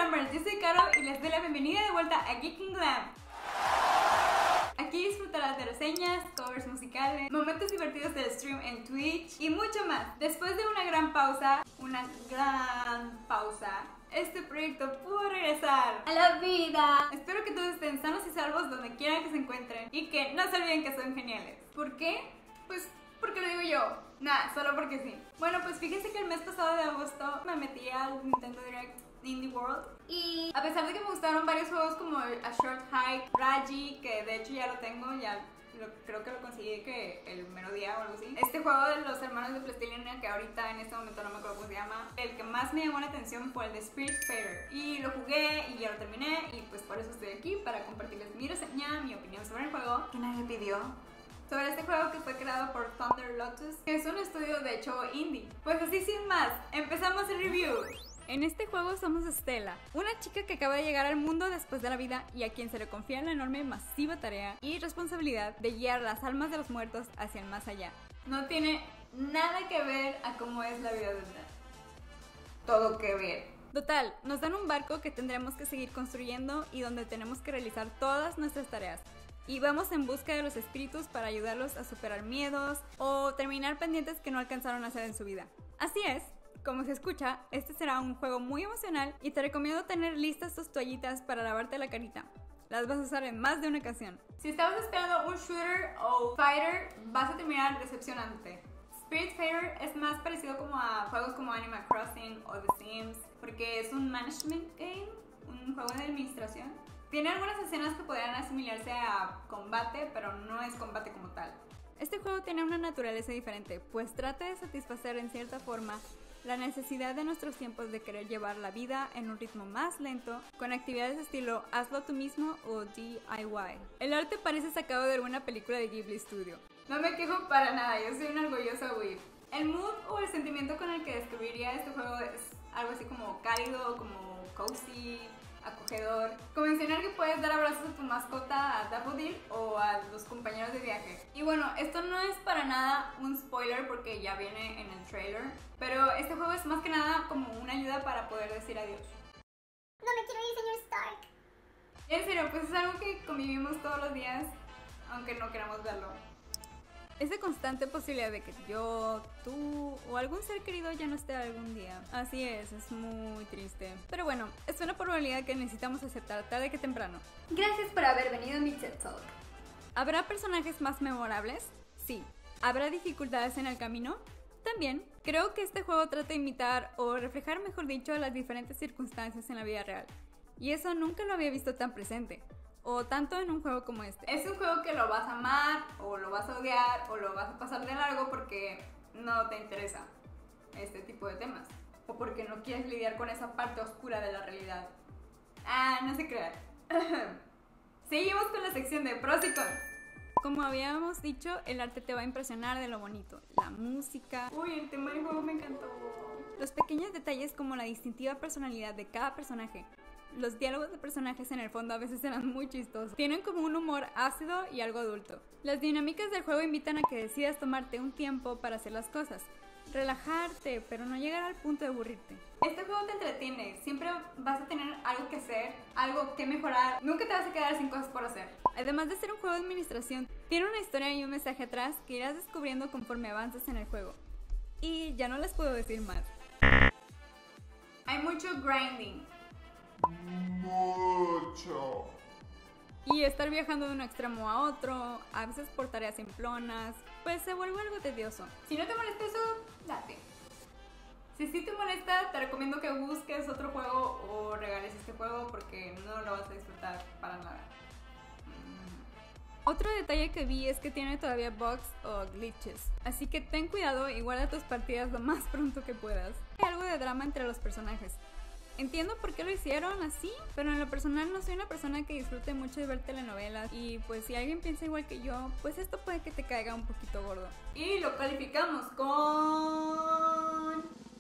Gamers, yo soy Caro y les doy la bienvenida de vuelta a Geeking Glam. Aquí disfrutarás de reseñas, covers musicales, momentos divertidos del stream en Twitch y mucho más. Después de una gran pausa, este proyecto pudo regresar a la vida. Espero que todos estén sanos y salvos donde quieran que se encuentren y que no se olviden que son geniales. ¿Por qué? Pues porque lo digo yo. Nah, solo porque sí. Bueno, pues fíjense que el mes pasado de agosto me metí al Nintendo Direct Indie World y a pesar de que me gustaron varios juegos como A Short Hike, Raji, que de hecho ya lo tengo, creo que lo conseguí que el mero día o algo así. Este juego de los hermanos de Plastilina, que ahorita en este momento no me acuerdo cómo se llama, el que más me llamó la atención fue el de Spiritfarer y lo jugué y ya lo terminé y pues por eso estoy aquí para compartirles mi reseña, mi opinión sobre el juego que nadie pidió. Sobre este juego que fue creado por Thunder Lotus, que es un estudio de hecho indie. Pues así sin más, empezamos el review. En este juego somos Stella, una chica que acaba de llegar al mundo después de la vida y a quien se le confía la enorme y masiva tarea y responsabilidad de guiar las almas de los muertos hacia el más allá. No tiene nada que ver a cómo es la vida de una. Todo que ver. Total, nos dan un barco que tendremos que seguir construyendo y donde tenemos que realizar todas nuestras tareas. Y vamos en busca de los espíritus para ayudarlos a superar miedos o terminar pendientes que no alcanzaron a hacer en su vida. Así es. Como se escucha, este será un juego muy emocional y te recomiendo tener listas tus toallitas para lavarte la carita. Las vas a usar en más de una ocasión. Si estabas esperando un shooter o fighter, vas a terminar decepcionante. Spiritfarer es más parecido como a juegos como Animal Crossing o The Sims, porque es un management game, un juego de administración. Tiene algunas escenas que podrían asimilarse a combate, pero no es combate como tal. Este juego tiene una naturaleza diferente, pues trata de satisfacer en cierta forma la necesidad de nuestros tiempos de querer llevar la vida en un ritmo más lento, con actividades estilo hazlo tú mismo o DIY. El arte parece sacado de alguna película de Ghibli Studio. No me quejo para nada, yo soy una orgullosa whip. El mood o el sentimiento con el que describiría este juego es algo así como cálido, como cozy, acogedor. Como mencionar que puedes dar abrazos a tu mascota, a Daffodil o a los compañeros de viaje. Y bueno, esto no es para nada un spoiler porque ya viene en el trailer, pero este juego es más que nada como una ayuda para poder decir adiós. No me quiero ir, señor Stark. En serio, pues es algo que convivimos todos los días, aunque no queramos verlo. Esa constante posibilidad de que yo, tú o algún ser querido ya no esté algún día. Así es muy triste. Pero bueno, es una probabilidad que necesitamos aceptar tarde que temprano. Gracias por haber venido a mi TED Talk. ¿Habrá personajes más memorables? Sí. ¿Habrá dificultades en el camino? También. Creo que este juego trata de imitar o reflejar, mejor dicho, las diferentes circunstancias en la vida real. Y eso nunca lo había visto tan presente. O tanto en un juego como este. Es un juego que lo vas a amar, o lo vas a odiar, o lo vas a pasar de largo porque no te interesa este tipo de temas. O porque no quieres lidiar con esa parte oscura de la realidad. Ah, no se crean. Seguimos con la sección de pros y cons. Como habíamos dicho, el arte te va a impresionar de lo bonito. La música. Uy, el tema del juego me encantó. Los pequeños detalles como la distintiva personalidad de cada personaje. Los diálogos de personajes en el fondo a veces eran muy chistosos. Tienen como un humor ácido y algo adulto. Las dinámicas del juego invitan a que decidas tomarte un tiempo para hacer las cosas. Relajarte, pero no llegar al punto de aburrirte. Este juego te entretiene. Siempre vas a tener algo que hacer, algo que mejorar. Nunca te vas a quedar sin cosas por hacer. Además de ser un juego de administración, tiene una historia y un mensaje atrás que irás descubriendo conforme avances en el juego. Y ya no les puedo decir más. Hay mucho grinding. Mucho. Y estar viajando de un extremo a otro, a veces por tareas simplonas, pues se vuelve algo tedioso. Si no te molesta eso, date. Si sí te molesta, te recomiendo que busques otro juego o regales este juego porque no lo vas a disfrutar para nada. Otro detalle que vi es que tiene todavía bugs o glitches, así que ten cuidado y guarda tus partidas lo más pronto que puedas. Hay algo de drama entre los personajes. Entiendo por qué lo hicieron así, pero en lo personal no soy una persona que disfrute mucho de ver telenovelas y pues si alguien piensa igual que yo, pues esto puede que te caiga un poquito gordo. Y lo calificamos con...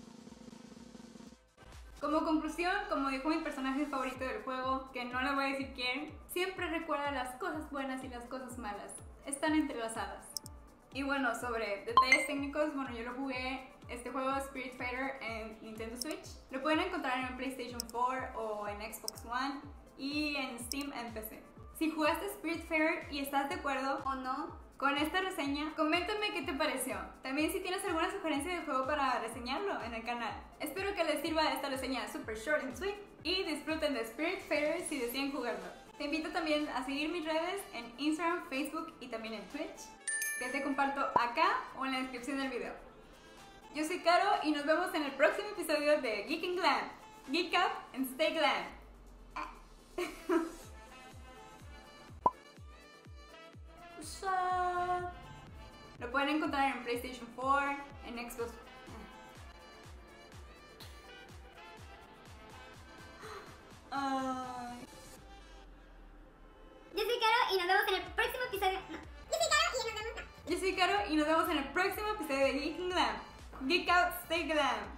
Como conclusión, como dijo mi personaje favorito del juego, que no le voy a decir quién, siempre recuerda las cosas buenas y las cosas malas, están entrelazadas. Y bueno, sobre detalles técnicos, bueno, yo lo jugué este juego Spirit Fighter en Nintendo Switch. Lo pueden encontrar en PlayStation 4 o en Xbox One y en Steam en PC. Si jugaste Spirit Fighter y estás de acuerdo o no con esta reseña, coméntame qué te pareció. También si tienes alguna sugerencia de juego para reseñarlo en el canal. Espero que les sirva esta reseña super short and sweet y disfruten de Spirit Fighter si deciden jugarlo. Te invito también a seguir mis redes en Instagram, Facebook y también en Twitch, que te comparto acá o en la descripción del video. Yo soy Caro y nos vemos en el próximo episodio de Geek and Glam. Geek up and stay glam. Lo pueden encontrar en PlayStation 4, en Xbox. Yo soy Caro y nos vemos en el próximo episodio. No. Yo soy Caro y nos vemos en el próximo episodio de Geek and Glam. Geek out, stay glam.